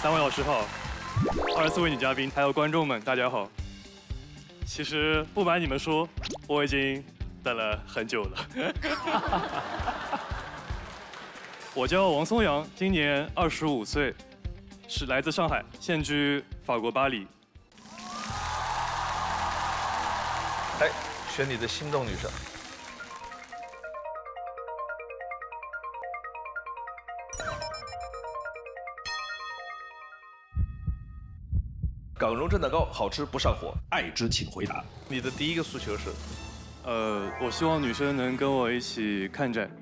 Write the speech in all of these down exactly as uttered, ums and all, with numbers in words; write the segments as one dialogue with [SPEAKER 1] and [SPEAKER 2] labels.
[SPEAKER 1] 三位老师好，二十四位女嘉宾，还有观众们，大家好。其实不瞒你们说，我已经等了很久了。我叫王松阳，今年二十五岁，是来自上海，现居法国巴黎。
[SPEAKER 2] 来，选你的心动女生。港荣蒸蛋糕好吃不上火，爱之请回答。你的第一个诉求是？
[SPEAKER 1] 呃，我希望女生能跟我一起看展。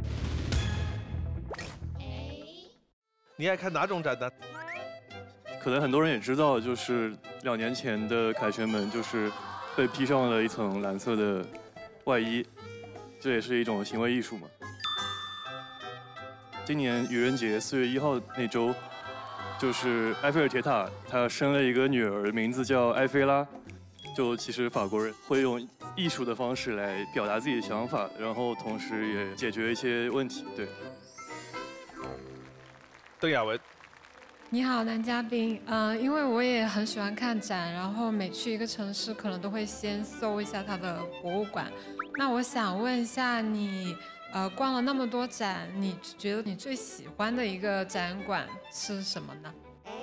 [SPEAKER 2] 你爱看哪种展呢？
[SPEAKER 1] 可能很多人也知道，就是两年前的凯旋门就是被披上了一层蓝色的外衣，这也是一种行为艺术嘛。今年愚人节四月一号那周，就是埃菲尔铁塔，它生了一个女儿，名字叫埃菲拉。就其实法国人会用艺术的方式来表达自己的想法，然后同时也解决一些问题。对。
[SPEAKER 2] 邓亚文。
[SPEAKER 3] 你好，男嘉宾。嗯、呃，因为我也很喜欢看展，然后每去一个城市，可能都会先搜一下它的博物馆。那我想问一下你，呃，逛了那么多展，你觉得你最喜欢的一个展馆是什么呢？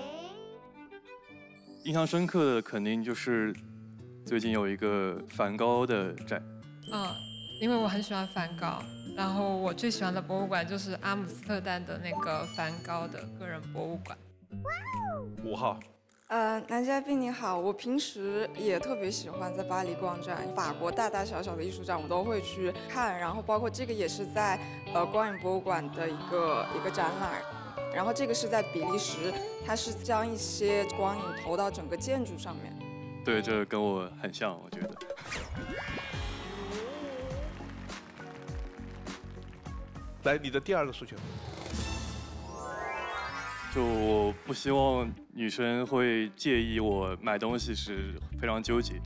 [SPEAKER 1] 印象深刻的肯定就是最近有一个梵高的展。
[SPEAKER 3] 嗯，因为我很喜欢梵高。然后我最喜欢的博物馆就是阿姆斯特丹的那个梵高的个人博物馆。
[SPEAKER 2] 五号。
[SPEAKER 4] 呃，男嘉宾你好，我平时也特别喜欢在巴黎逛展，法国大大小小的艺术展我都会去看，然后包括这个也是在呃光影博物馆的一个一个展览，然后这个是在比利时，它是将一些光影投到整个建筑上面。
[SPEAKER 1] 对，这跟我很像，我觉得。
[SPEAKER 2] 来，你的第二个诉求。
[SPEAKER 1] 就我不希望女生会介意我买东西时非常纠结。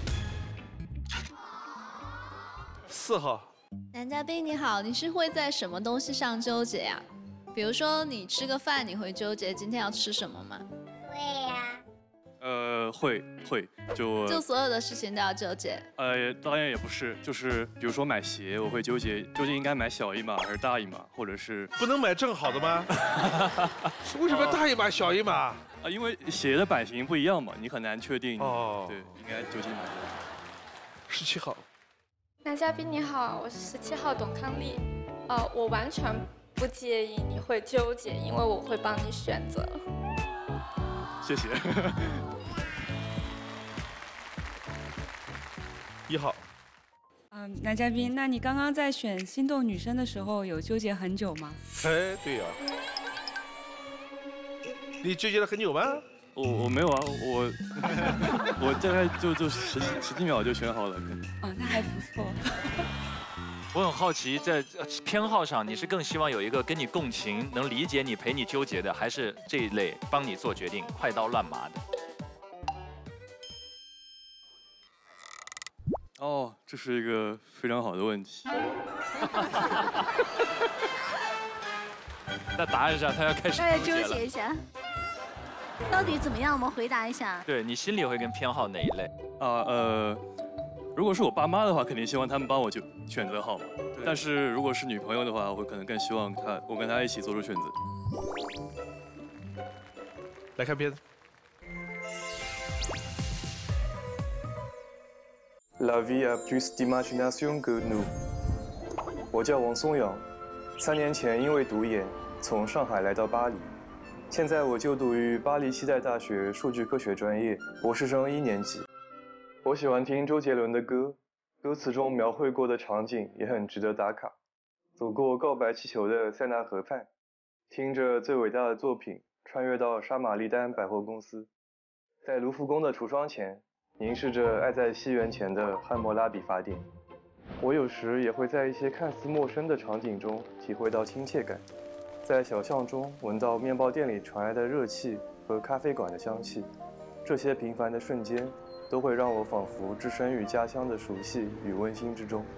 [SPEAKER 2] 四号。
[SPEAKER 5] 男嘉宾你好，你是会在什么东西上纠结呀？比如说你吃个饭，你会纠结今天要吃什么吗？
[SPEAKER 6] 会呀。
[SPEAKER 1] 呃，会会就
[SPEAKER 5] 就所有的事情都要纠结？
[SPEAKER 1] 呃，当然也不是，就是比如说买鞋，我会纠结究竟应该买小一码还是大一码，或者是
[SPEAKER 2] 不能买正好的吗？为什么大一码小一码？啊，
[SPEAKER 1] 因为鞋的版型不一样嘛，你很难确定。
[SPEAKER 2] 哦，
[SPEAKER 1] 对，应该究竟买多少。
[SPEAKER 2] 十七号。
[SPEAKER 7] 男嘉宾你好，我是十七号董康丽。呃，我完全不介意你会纠结，因为我会帮你选择。
[SPEAKER 1] 谢谢。
[SPEAKER 2] 一号。
[SPEAKER 8] 嗯，男嘉宾，那你刚刚在选心动女生的时候，有纠结很久吗？
[SPEAKER 2] 哎，对呀、啊。你纠结了很久吗？
[SPEAKER 1] 我我没有啊，我我大概就就十十几秒就选好了。
[SPEAKER 8] 哦，那还不错。
[SPEAKER 9] 我很好奇，在偏好上，你是更希望有一个跟你共情、能理解你、陪你纠结的，还是这一类帮你做决定、快刀乱麻的？
[SPEAKER 1] 哦，这是一个非常好的问题。
[SPEAKER 9] 那答案上，他要开始
[SPEAKER 6] 大家纠
[SPEAKER 9] 纠结了。
[SPEAKER 6] 结一下，到底怎么样？我们回答一下。
[SPEAKER 9] 对你心里会更偏好哪一类？
[SPEAKER 1] 啊呃，如果是我爸妈的话，肯定希望他们帮我就选择好嘛。但是如果是女朋友的话，我会可能更希望她我跟她一起做出选择。
[SPEAKER 2] 来看片子。
[SPEAKER 10] La vie a plus d'imagination que nous。我叫王松阳，三年前因为读研从上海来到巴黎，现在我就读于巴黎西代大学数据科学专业，博士生一年级。我喜欢听周杰伦的歌，歌词中描绘过的场景也很值得打卡。走过告白气球的塞纳河畔，听着最伟大的作品，穿越到沙马利丹百货公司，在卢浮宫的橱窗前。凝视着爱在西元前的汉谟拉比法典，我有时也会在一些看似陌生的场景中体会到亲切感，在小巷中闻到面包店里传来的热气和咖啡馆的香气，这些平凡的瞬间都会让我仿佛置身于家乡的熟悉与温馨之中。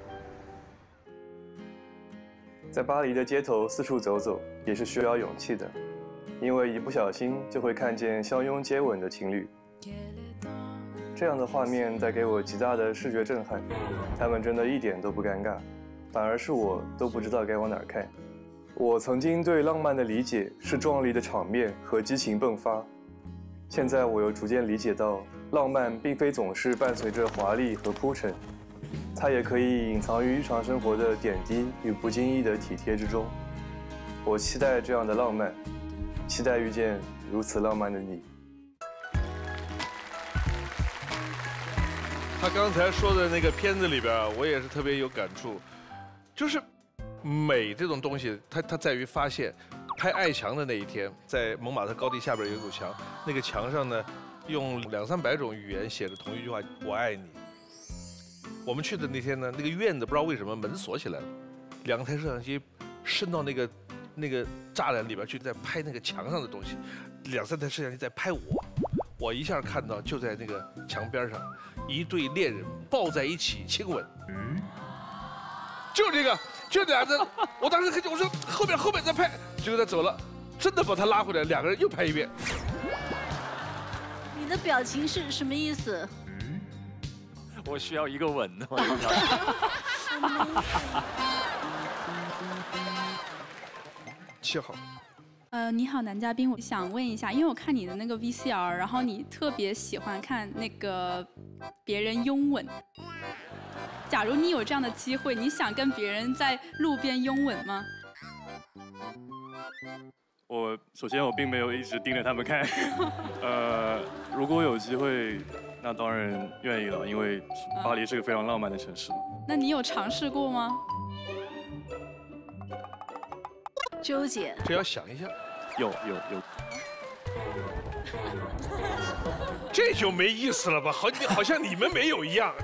[SPEAKER 10] 在巴黎的街头四处走走也是需要勇气的， 因为一不小心就会看见相拥接吻的情侣。这样的画面带给我极大的视觉震撼，他们真的一点都不尴尬，反而是我都不知道该往哪儿看。我曾经对浪漫的理解是壮丽的场面和激情迸发，现在我又逐渐理解到，浪漫并非总是伴随着华丽和铺陈，它也可以隐藏于日常生活的点滴与不经意的体贴之中。我期待这样的浪漫，期待遇见如此浪漫的你。
[SPEAKER 2] 他刚才说的那个片子里边，我也是特别有感触，就是美这种东西，它它在于发现。拍《爱墙》的那一天，在蒙马特高地下边有一堵墙，那个墙上呢，用两三百种语言写着同一句话：“我爱你。”我们去的那天呢，那个院子不知道为什么门锁起来了，两台摄像机伸到那个那个栅栏里边去，在拍那个墙上的东西，两三台摄像机在拍我。我一下看到就在那个墙边上，一对恋人抱在一起亲吻，嗯，就这个，就俩人，我当时看见我说后面后面再拍，结果他走了，真的把他拉回来，两个人又拍一遍。
[SPEAKER 6] 你的表情是什么意思？
[SPEAKER 9] 嗯，我需要一个吻，我的表情。
[SPEAKER 2] 七号。
[SPEAKER 11] 呃，你好，男嘉宾，我想问一下，因为我看你的那个 V C R， 然后你特别喜欢看那个别人拥吻。假如你有这样的机会，你想跟别人在路边拥吻吗？
[SPEAKER 1] 我首先我并没有一直盯着他们看，呃，如果有机会，那当然愿意了，因为巴黎是个非常浪漫的城市嘛。
[SPEAKER 11] 那你有尝试过吗？
[SPEAKER 6] 纠结，
[SPEAKER 2] 这要想一下。
[SPEAKER 1] 有有有。
[SPEAKER 2] 这就没意思了吧？好，好像你们没有一样。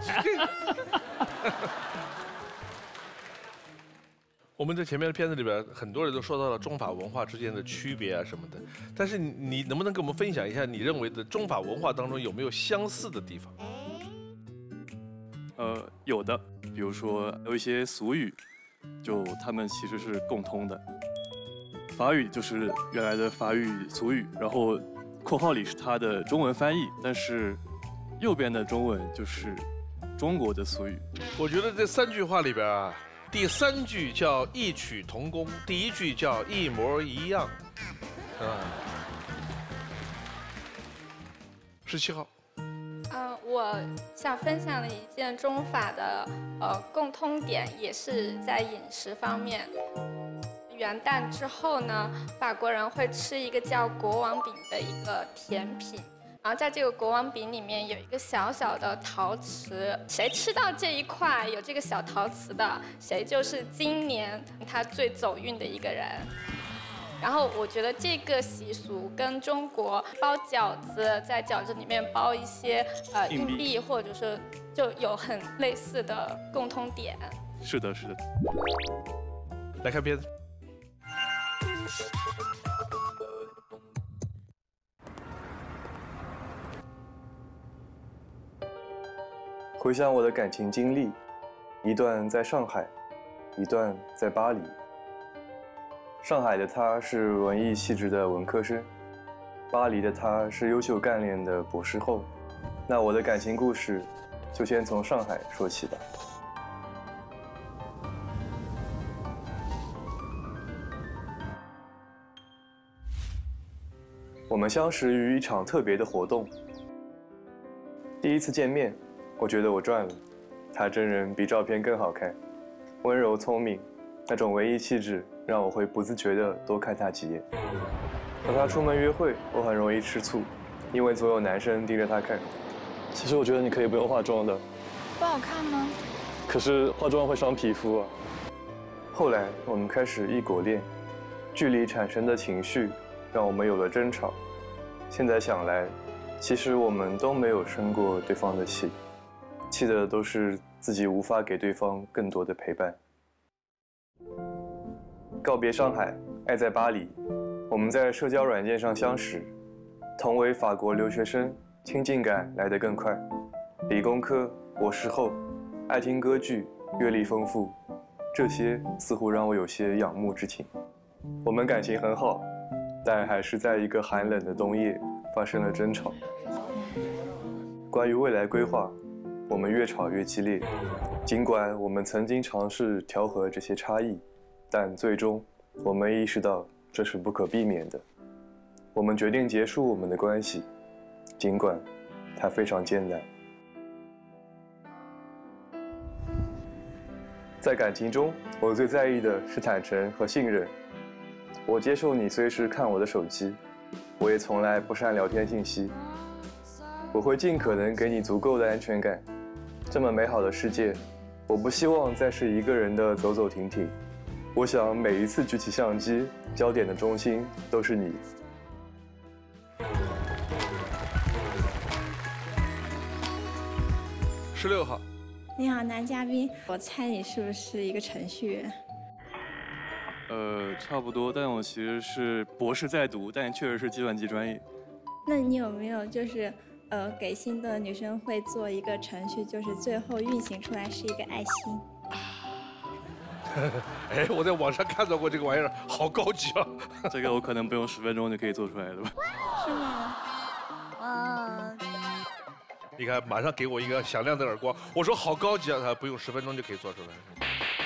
[SPEAKER 2] 我们在前面的片子里边，很多人都说到了中法文化之间的区别啊什么的，但是你能不能跟我们分享一下，你认为的中法文化当中有没有相似的地方？
[SPEAKER 1] 呃，有的，比如说有一些俗语，就他们其实是共通的。法语就是原来的法语俗语，然后括号里是它的中文翻译，但是右边的中文就是中国的俗语。
[SPEAKER 2] 我觉得这三句话里边啊，第三句叫异曲同工，第一句叫一模一样，啊。十七号。
[SPEAKER 7] 嗯，我想分享的一件中法的呃共通点，也是在饮食方面。元旦之后呢，法国人会吃一个叫国王饼的一个甜品，然后在这个国王饼里面有一个小小的陶瓷，谁吃到这一块有这个小陶瓷的，谁就是今年他最走运的一个人。然后我觉得这个习俗跟中国包饺子，在饺子里面包一些呃硬币，或者是就有很类似的共通点。
[SPEAKER 1] 是的，是的。
[SPEAKER 2] 来看片子。
[SPEAKER 10] 回想我的感情经历，一段在上海，一段在巴黎。上海的他是文艺气质的文科生，巴黎的他是优秀干练的博士后。那我的感情故事，就先从上海说起吧。我们相识于一场特别的活动。第一次见面，我觉得我赚了，他真人比照片更好看，温柔聪明，那种文艺气质让我会不自觉地多看他几眼。和他出门约会，我很容易吃醋，因为总有男生盯着他看。其实我觉得你可以不用化妆的。
[SPEAKER 3] 不好看吗？
[SPEAKER 10] 可是化妆会伤皮肤啊。后来我们开始异国恋，距离产生的情绪让我们有了争吵。现在想来，其实我们都没有生过对方的气，气的都是自己无法给对方更多的陪伴。告别上海，爱在巴黎。我们在社交软件上相识，同为法国留学生，亲近感来得更快。理工科，博士后，爱听歌剧，阅历丰富，这些似乎让我有些仰慕之情。我们感情很好， 但还是在一个寒冷的冬夜发生了争吵。关于未来规划，我们越吵越激烈。尽管我们曾经尝试调和这些差异，但最终我们意识到这是不可避免的。我们决定结束我们的关系，尽管它非常艰难。在感情中，我最在意的是坦诚和信任。我接受你随时看我的手机，我也从来不删聊天信息。我会尽可能给你足够的安全感。这么美好的世界，我不希望再是一个人的走走停停。我想每一次举起相机，焦点的中心都是你。
[SPEAKER 2] 十六号，
[SPEAKER 12] 你好，男嘉宾，我猜你是不是一个程序员？
[SPEAKER 1] 呃，差不多，但我其实是博士在读，但确实是计算机专业。
[SPEAKER 12] 那你有没有就是呃给心动的女生会做一个程序，就是最后运行出来是一个爱心？
[SPEAKER 2] 哎，我在网上看到过这个玩意儿，好高级啊！
[SPEAKER 1] 这个我可能不用十分钟就可以做出来的吧？
[SPEAKER 12] 是吗？
[SPEAKER 6] 啊，
[SPEAKER 2] 你看，马上给我一个响亮的耳光。我说好高级啊，他不用十分钟就可以做出来。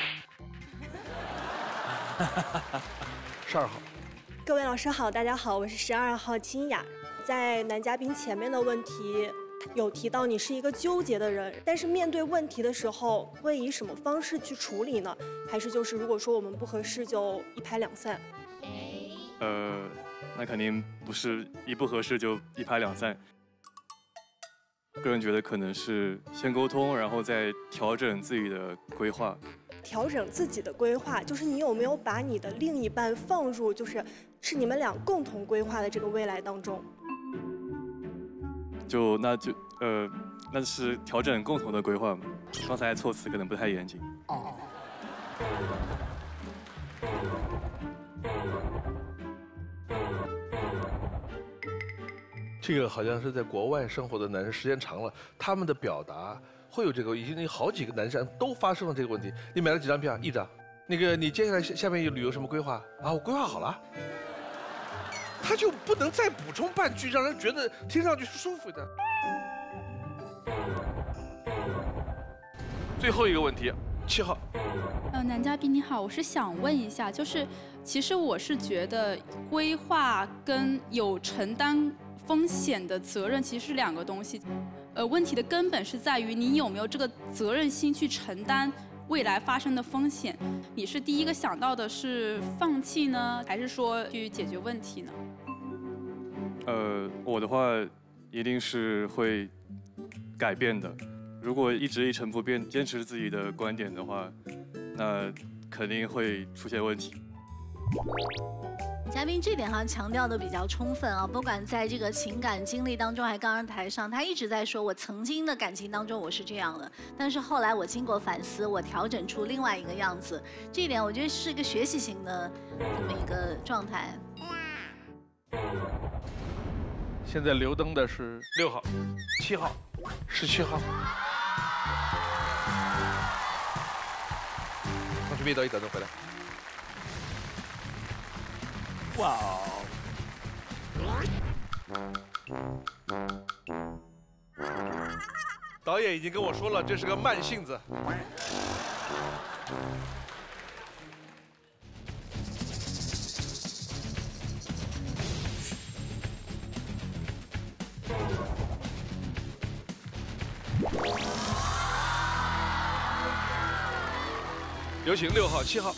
[SPEAKER 2] 十二号，
[SPEAKER 13] 各位老师好，大家好，我是十二号金雅。在男嘉宾前面的问题有提到你是一个纠结的人，但是面对问题的时候会以什么方式去处理呢？还是就是如果说我们不合适就一拍两散？
[SPEAKER 1] 呃，那肯定不是一不合适就一拍两散。个人觉得可能是先沟通，然后再调整自己的规划。
[SPEAKER 13] 调整自己的规划，就是你有没有把你的另一半放入，就是是你们俩共同规划的这个未来当中？
[SPEAKER 1] 就那就呃，那是调整共同的规划嘛。刚才措辞可能不太严谨。
[SPEAKER 6] 哦。
[SPEAKER 2] 这个好像是在国外生活的男人时间长了，他们的表达会有这个，已经有好几个男生都发生了这个问题。你买了几张票？一张。那个你接下来下下面有旅游什么规划啊？我规划好了。他就不能再补充半句，让人觉得听上去是舒服的。最后一个问题，七号。
[SPEAKER 11] 呃，男嘉宾你好，我是想问一下，就是其实我是觉得规划跟有承担风险的责任其实是两个东西。呃，问题的根本是在于你有没有这个责任心去承担未来发生的风险。你是第一个想到的是放弃呢，还是说去解决问题呢？
[SPEAKER 1] 呃，我的话一定是会改变的。如果一直一成不变，坚持自己的观点的话，那肯定会出现问题。
[SPEAKER 6] 嘉宾这点好像强调的比较充分啊，不管在这个情感经历当中，还刚刚台上，他一直在说我曾经的感情当中我是这样的，但是后来我经过反思，我调整出另外一个样子。这一点我觉得是一个学习型的这么一个状态。
[SPEAKER 2] 现在留灯的是六号、七号、十七号。同学们，到一等钟回来。哇哦！导演已经跟我说了，这是个慢性子。有请六号、七号。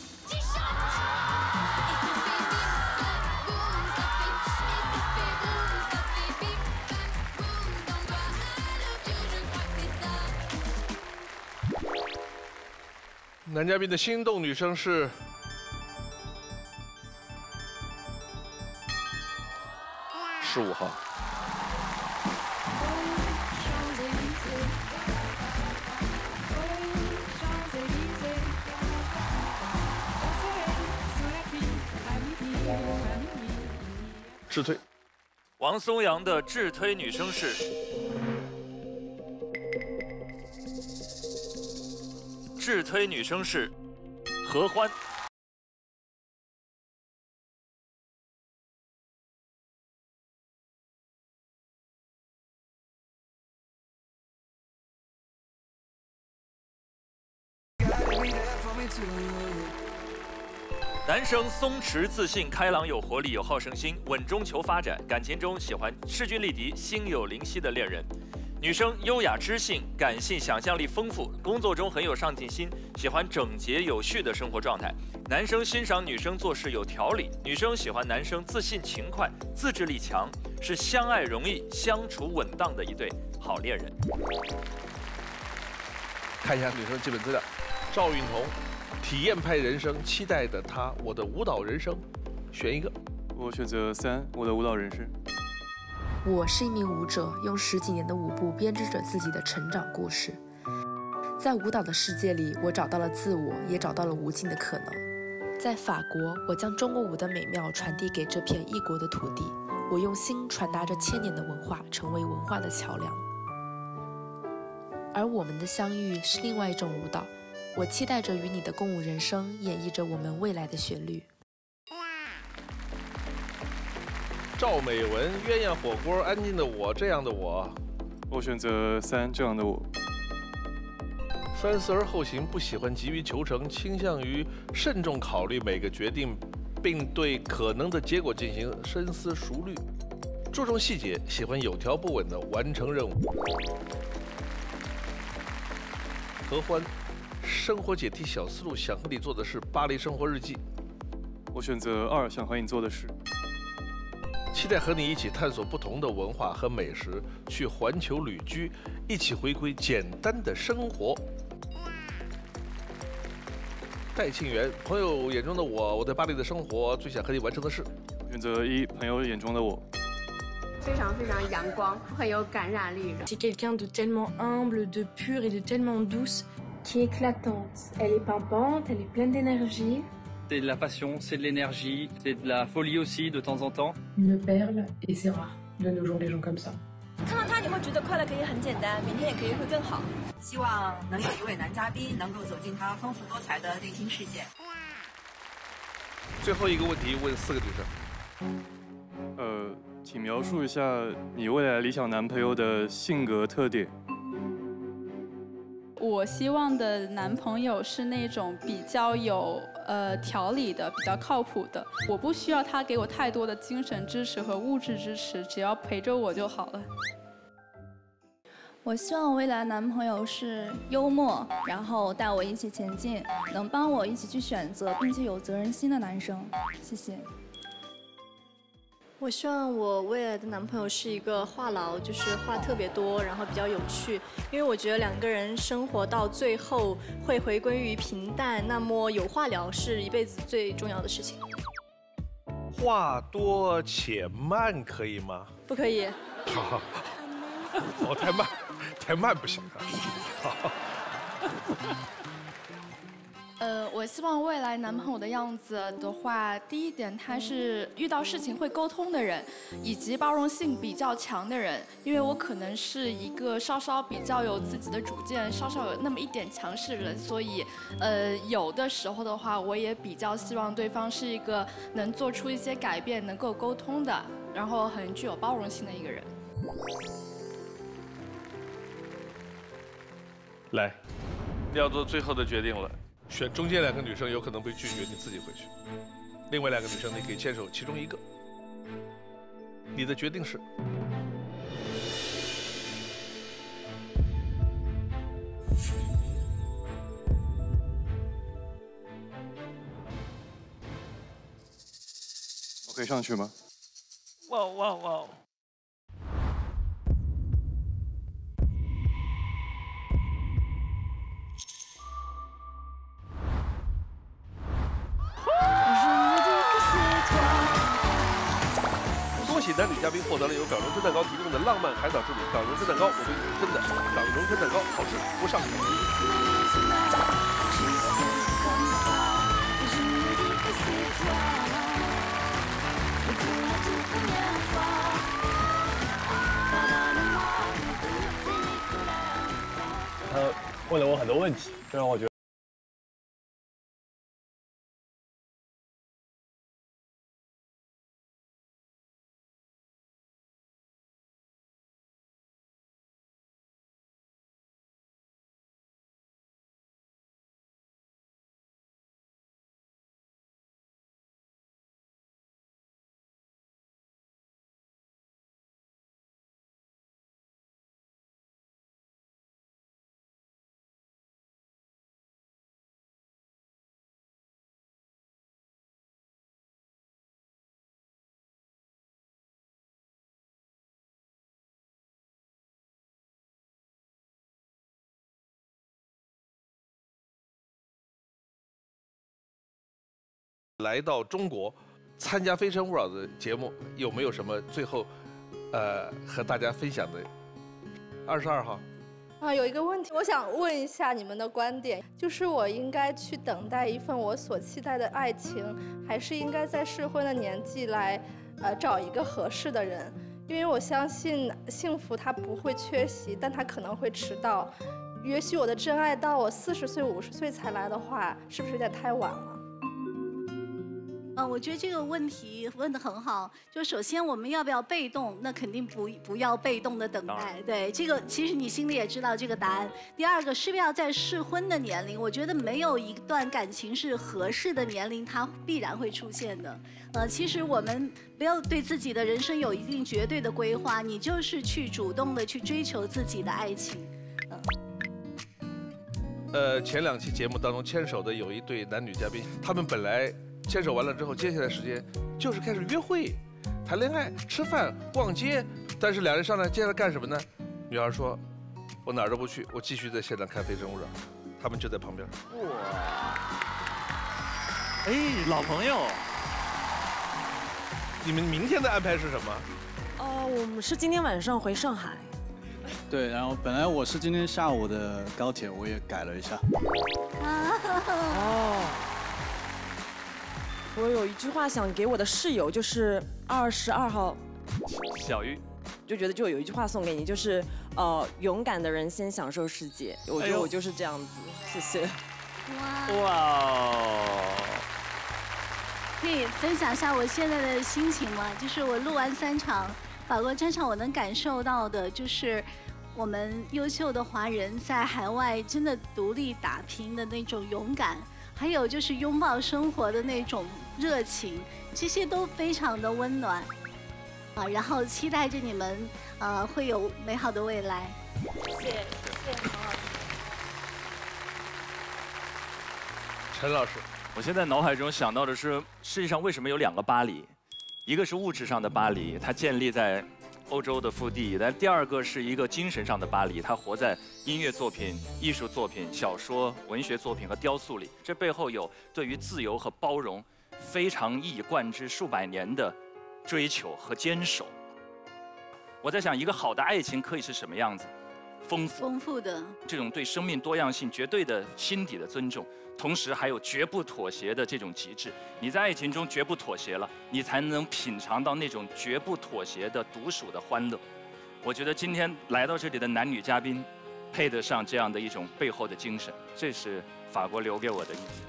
[SPEAKER 2] 男嘉宾的心动女生是十五号。智推，
[SPEAKER 9] 王松阳的智推女生是智推女生是何欢。 男生松弛自信、开朗有活力、有好胜心、稳中求发展，感情中喜欢势均力敌、心有灵犀的恋人。女生优雅知性、感性、想象力丰富，工作中很有上进心，喜欢整洁有序的生活状态。男生欣赏女生做事有条理，女生喜欢男生自信勤快、自制力强，是相爱容易、相处稳当的一对好恋人。
[SPEAKER 2] 看一下女生基本资料：赵云彤，体验派人生，期待的她，我的舞蹈人生，选一个。
[SPEAKER 1] 我选择三，我的舞蹈人生。
[SPEAKER 14] 我是一名舞者，用十几年的舞步编织着自己的成长故事。在舞蹈的世界里，我找到了自我，也找到了无尽的可能。在法国，我将中国舞的美妙传递给这片异国的土地，我用心传达着千年的文化，成为文化的桥梁。而我们的相遇是另外一种舞蹈，我期待着与你的共舞人生，演绎着我们未来的旋律。
[SPEAKER 2] 赵美文，鸳鸯火锅，安静的我，这样的我。
[SPEAKER 1] 我选择三，这样的我。
[SPEAKER 2] 三思而后行，不喜欢急于求成，倾向于慎重考虑每个决定，并对可能的结果进行深思熟虑，注重细节，喜欢有条不紊地完成任务。何欢，生活解题小思路，想和你做的是巴黎生活日记。
[SPEAKER 1] 我选择二，想和你做的事。
[SPEAKER 2] 期待和你一起探索不同的文化和美食，去环球旅居，一起回归简单的生活。戴庆元，朋友眼中的我，我在巴黎的生活，最想和你完成的事。
[SPEAKER 1] 选择一，朋友眼中的我。
[SPEAKER 15] 非常非常阳光，很有感染力。
[SPEAKER 16] C'est quelqu'un de tellement humble, de pur et de tellement douce,
[SPEAKER 12] qui est éclatante. Elle est pimpante, elle est pleine d'énergie.
[SPEAKER 17] C'est de la passion, c'est de l'énergie, c'est de la folie aussi de temps en temps.
[SPEAKER 16] Une perle, et c'est rare de nos jours les gens comme ça.
[SPEAKER 18] 看到他，你会觉得快乐可以很简单，明天也可以会更好。
[SPEAKER 19] 希望能有一位男嘉宾能够走进他丰富多彩的内心世界。
[SPEAKER 2] 最后一个问题问四个女生。
[SPEAKER 1] 呃，请描述一下你未来理想男朋友的性格特点。
[SPEAKER 11] 我希望的男朋友是那种比较有呃条理的，比较靠谱的。我不需要他给我太多的精神支持和物质支持，只要陪着我就好了。
[SPEAKER 20] 我希望未来男朋友是幽默，然后带我一起前进，能帮我一起去选择，并且有责任心的男生。谢谢。
[SPEAKER 21] 我希望我未来的男朋友是一个话痨，就是话特别多，然后比较有趣。因为我觉得两个人生活到最后会回归于平淡，那么有话聊是一辈子最重要的事情。
[SPEAKER 2] 话多且慢可以吗？
[SPEAKER 21] 不可以。
[SPEAKER 2] 好，哦，太慢，太慢不行啊。好。
[SPEAKER 22] 呃，我希望未来男朋友的样子的话，第一点他是遇到事情会沟通的人，以及包容性比较强的人。因为我可能是一个稍稍比较有自己的主见，稍稍有那么一点强势的人，所以，呃，有的时候的话，我也比较希望对方是一个能做出一些改变、能够沟通的，然后很具有包容性的一个人。
[SPEAKER 2] 来，要做最后的决定了。选中间两个女生有可能被拒绝，你自己回去。另外两个女生你可以牵手其中一个。你的决定是？
[SPEAKER 1] 我可以上去吗？
[SPEAKER 9] 哇哇哇！
[SPEAKER 2] 恭喜男女嘉宾获得了由港荣春蛋糕提供的浪漫海藻之旅。港荣春蛋糕，我对你真的。港荣春蛋糕好吃不上瘾。
[SPEAKER 23] 他问了我很多问题，这让我觉得。
[SPEAKER 2] 来到中国参加《非诚勿扰》的节目，有没有什么最后呃和大家分享的？二十二号。
[SPEAKER 4] 啊，有一个问题，我想问一下你们的观点，就是我应该去等待一份我所期待的爱情，还是应该在适婚的年纪来，呃，找一个合适的人？因为我相信幸福它不会缺席，但它可能会迟到。也许我的真爱到我四十岁、五十岁才来的话，是不是有点太晚了？
[SPEAKER 6] 嗯，我觉得这个问题问得很好。就首先我们要不要被动？那肯定不不要被动的等待。对，这个其实你心里也知道这个答案。第二个是不是要在适婚的年龄？我觉得没有一段感情是合适的年龄，它必然会出现的。呃，其实我们不要对自己的人生有一定绝对的规划，你就是去主动的去追求自己的爱情。嗯。
[SPEAKER 2] 呃，前两期节目当中牵手的有一对男女嘉宾，他们本来。 牵手完了之后，接下来时间就是开始约会、谈恋爱、吃饭、逛街。但是两人商量接下来干什么呢？女孩说：“我哪儿都不去，我继续在现场看《非诚勿扰》。”他们就在旁边。
[SPEAKER 9] 哇！哎，老朋友。
[SPEAKER 2] 你们明天的安排是什么？
[SPEAKER 5] 哦，我们是今天晚上回上海。
[SPEAKER 8] 对，然后本来我是今天下午的高铁，我也改了一下。
[SPEAKER 5] 哦。 我有一句话想给我的室友，就是二十二号，
[SPEAKER 9] 小玉，
[SPEAKER 5] 就觉得就有一句话送给你，就是呃，勇敢的人先享受世界。我觉得我就是这样子，谢谢。
[SPEAKER 6] 哇
[SPEAKER 9] 哇！
[SPEAKER 6] 可以分享一下我现在的心情吗？就是我录完三场法国专场，我能感受到的就是我们优秀的华人在海外真的独立打拼的那种勇敢。 还有就是拥抱生活的那种热情，这些都非常的温暖啊！然后期待着你们呃会有美好的未来。谢谢，谢谢陈老师。
[SPEAKER 2] 陈老师，
[SPEAKER 9] 我现在脑海中想到的是，世界上为什么有两个巴黎？一个是物质上的巴黎，它建立在欧洲的腹地；但第二个是一个精神上的巴黎，它活在音乐作品、艺术作品、小说、文学作品和雕塑里。这背后有对于自由和包容非常一以贯之数百年的追求和坚守。我在想，一个好的爱情可以是什么样子？丰富、
[SPEAKER 6] 丰富的
[SPEAKER 9] 这种对生命多样性绝对的心底的尊重。 同时还有绝不妥协的这种极致，你在爱情中绝不妥协了，你才能品尝到那种绝不妥协的独属的欢乐。我觉得今天来到这里的男女嘉宾，配得上这样的一种背后的精神，这是法国留给我的印象。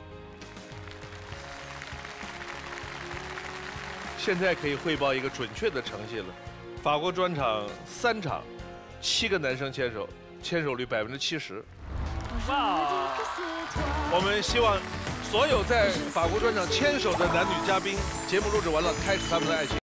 [SPEAKER 2] 现在可以汇报一个准确的成绩了，法国专场三场，七个男生牵手，牵手率百分之七十。
[SPEAKER 9] 哇！
[SPEAKER 2] 我们希望所有在法国专场牵手的男女嘉宾，节目录制完了，开始他们的爱情。